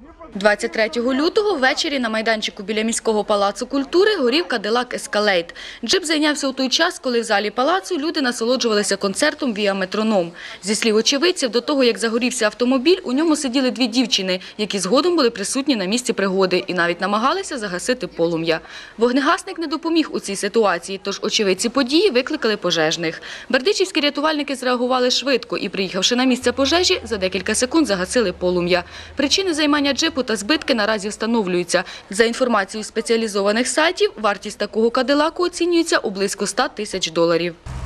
23 лютого ввечері на майданчику біля міського палацу культури горів Кадилак Ескалейд. Джип зайнявся у той час, коли в залі палацу люди насолоджувалися концертом «Віа Метроном». Зі слів очевидців, до того, як загорівся автомобіль, у ньому сиділи дві дівчини, які згодом були присутні на місці пригоди і навіть намагалися загасити полум'я. Вогнегасник не допоміг у цій ситуації, тож очевидці події викликали пожежних. Бердичівські рятувальники зреагували швидко і, приїхавши на місце пожежі, за декілька секунд загасили полум'я. Причини займання джипу та збитки наразі встановлюються. За інформацією спеціалізованих сайтів, вартість такого кадилаку оцінюється у близько $100 000.